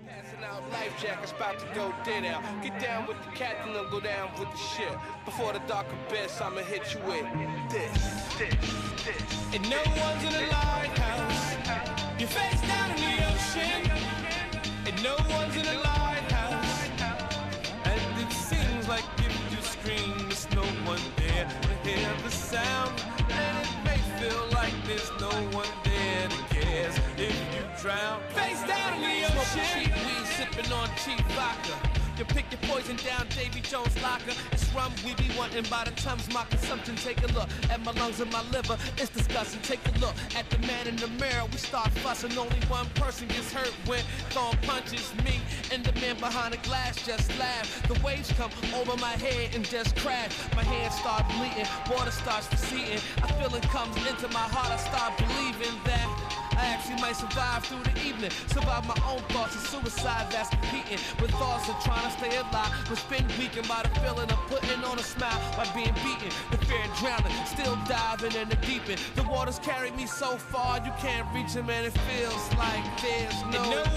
Passing out life jackets, about to go dead out. Get down with the captain and go down with the ship. Before the dark abyss, I'ma hit you with this. And no one's in the lighthouse. Your face down in the ocean. And no one's in the lighthouse. And it seems like if you scream, there's no one there to hear the sound. And it may feel like there's no one there that cares if you drown. Face down in the ocean. Smoking cheap weed, sipping on cheap vodka. You pick your poison down, Davy Jones' locker. It's rum we be wanting by the times my consumption. Take a look at my lungs and my liver. It's disgusting. Take a look at the man in the mirror. We start fussing. Only one person gets hurt when throwing punches. Me and the man behind the glass just laugh. The waves come over my head and just crash. My hands start bleeding. Water starts receding. A feeling comes into my heart. I start believing that I actually might survive through the evening. Survive my own thoughts of suicide that's competing with thoughts of trying to stay alive. But been weakened by the feeling of putting on a smile by being beaten. The fear of drowning, still diving in the deep end. The waters carry me so far you can't reach them, and it feels like there's no